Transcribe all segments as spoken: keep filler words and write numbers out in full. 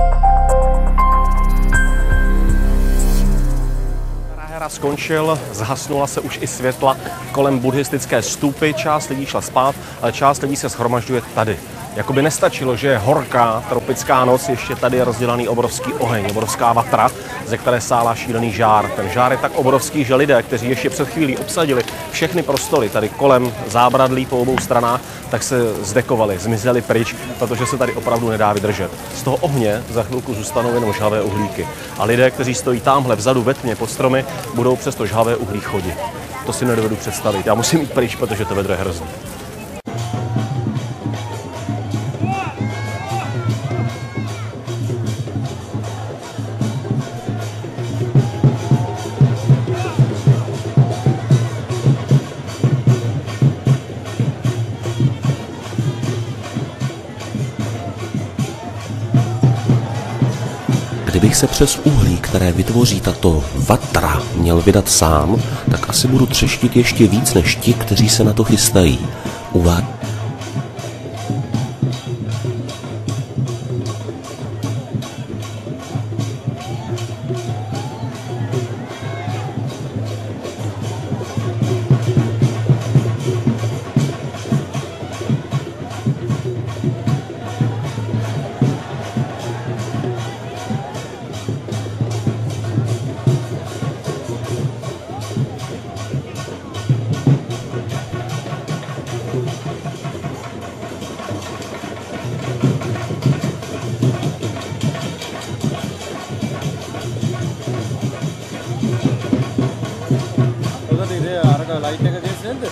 Skončil, zhasnula se už i světla kolem buddhistické stupy, část lidí šla spát, ale část lidí se shromažďuje tady. Jakoby nestačilo, že je horká tropická noc, ještě tady je rozdělaný obrovský oheň, obrovská vatra, ze které sálá šílený žár. Ten žár je tak obrovský, že lidé, kteří ještě před chvílí obsadili všechny prostory tady kolem zábradlí po obou stranách, tak se zdekovali, zmizeli pryč, protože se tady opravdu nedá vydržet. Z toho ohně za chvilku zůstanou jenom žhavé uhlíky. A lidé, kteří stojí tamhle vzadu ve tmě pod stromy, budou přes to žhavé uhlí chodit. To si nedovedu představit. Já musím jít pryč, protože to vedro je hrozný. Kdybych se přes uhlí, které vytvoří tato vatra, měl vydat sám, tak asi budu třeštit ještě víc než ti, kteří se na to chystají. Uvádí. Light का देश है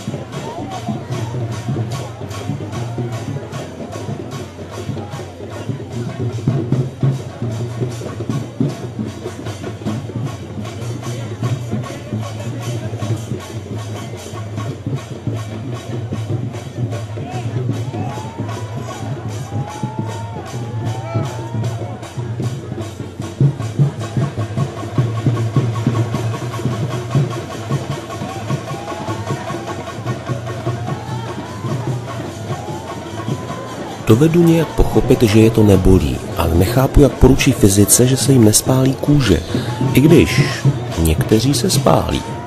Dovedu nějak pochopit, že je to nebolí, ale nechápu, jak poručí fyzice, že se jim nespálí kůže, i když někteří se spálí.